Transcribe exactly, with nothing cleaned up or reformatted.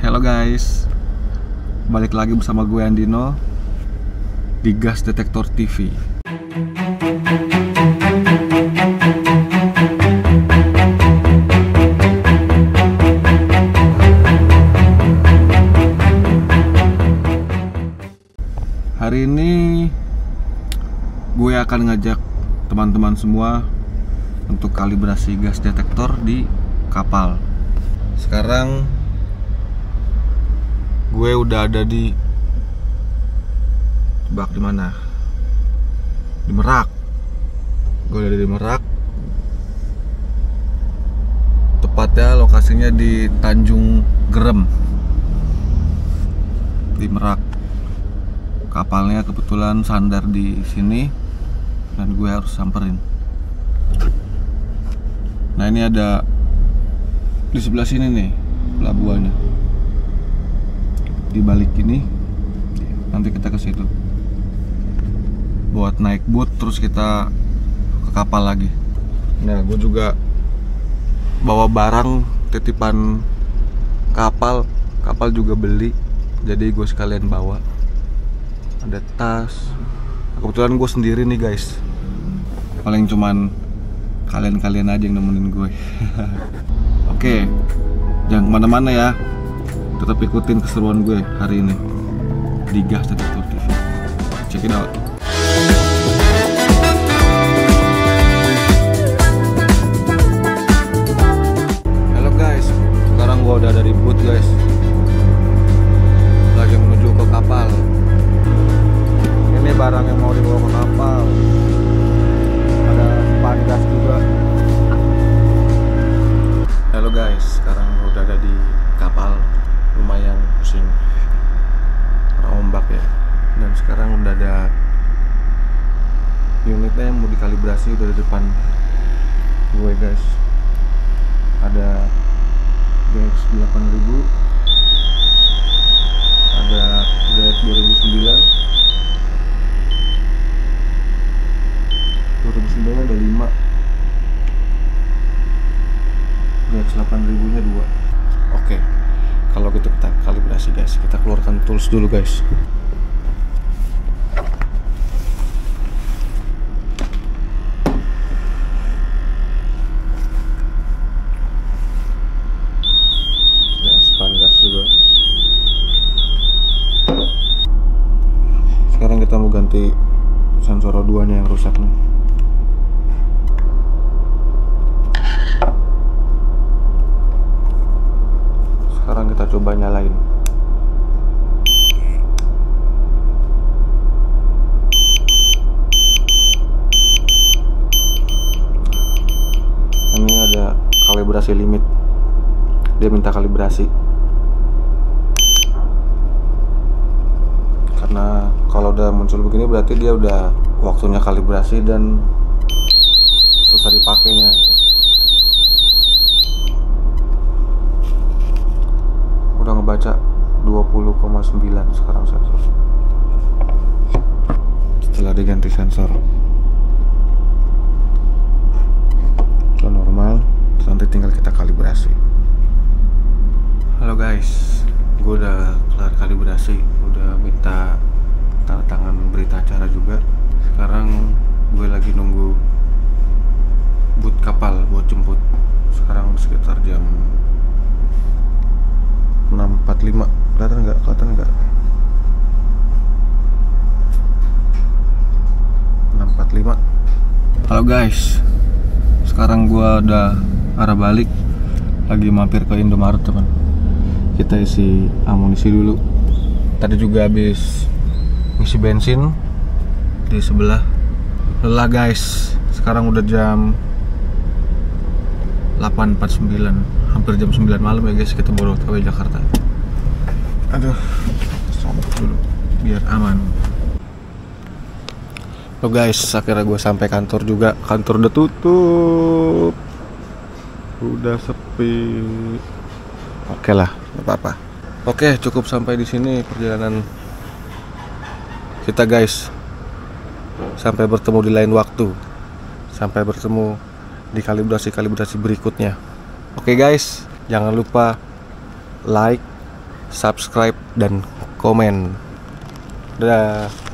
Halo guys, balik lagi bersama gue Andino di Gas Detektor T V. Hari ini gue akan ngajak teman-teman semua untuk kalibrasi gas detektor di kapal. Sekarang gue udah ada di bak di mana? Di Merak. Gue udah ada di Merak. Tepatnya lokasinya di Tanjung Gerem di Merak. Kapalnya kebetulan sandar di sini dan gue harus samperin. Nah, ini ada di sebelah sini nih pelabuhannya. Di balik ini nanti kita ke situ buat naik boot terus kita ke kapal lagi. Nah, gue juga bawa barang titipan kapal. Kapal juga beli, jadi gue sekalian bawa. Ada tas. Kebetulan gue sendiri nih guys. Paling cuman kalian-kalian aja yang nemenin gue. Oke, jangan kemana-mana ya. Tetap ikutin keseruan gue hari ini di Gas Detektor T V. Check it out. Halo guys, sekarang gue udah dari boot guys. Lagi menuju ke kapal. Ini barang yang mau dibawa ke kapal. Ada pan gas juga. Halo guys, sekarang udah ada di kapal. Lumayan pusing karena ombak ya. Dan sekarang udah ada unitnya yang mau dikalibrasi, udah di depan gue guys. Ada G X delapan ribu, ada G X dua ribu sembilan, dua ribu sembilan ada lima, G X delapan ribu nya dua. Oke, kalau gitu kita kalibrasi guys. Kita keluarkan tools dulu guys. Ya, span gas juga. Sekarang kita mau ganti sensor O dua nya yang rusak nih. Sekarang kita coba nyalain. Ini ada kalibrasi limit. Dia minta kalibrasi. Karena kalau udah muncul begini berarti dia udah waktunya kalibrasi dan susah dipakainya gitu. Udah ngebaca dua puluh koma sembilan sekarang sensor. Setelah diganti sensor ke normal, nanti tinggal kita kalibrasi. Halo guys, gue udah kelar kalibrasi, udah minta tanda tangan berita acara juga. Sekarang gue lagi nunggu boot kapal buat jemput. Sekarang sekitar jam enam empat puluh lima. Kelihatan nggak? Kelihatan nggak? enam empat puluh lima. Halo guys, sekarang gua udah arah balik. Lagi mampir ke Indomaret teman. Kita isi amunisi dulu. Tadi juga habis ngisi bensin di sebelah. Lelah guys. Sekarang udah jam delapan empat puluh sembilan, hampir jam sembilan malam ya guys. Kita baru O T W Jakarta. Aduh, sobek dulu biar aman. Lo guys, akhirnya gue sampai kantor juga. Kantor udah tutup, udah sepi. Oke lah, nggak apa-apa. Oke, cukup sampai di sini perjalanan kita guys. Sampai bertemu di lain waktu. Sampai bertemu di kalibrasi-kalibrasi berikutnya. Oke guys, jangan lupa like, subscribe dan komen. Dadah.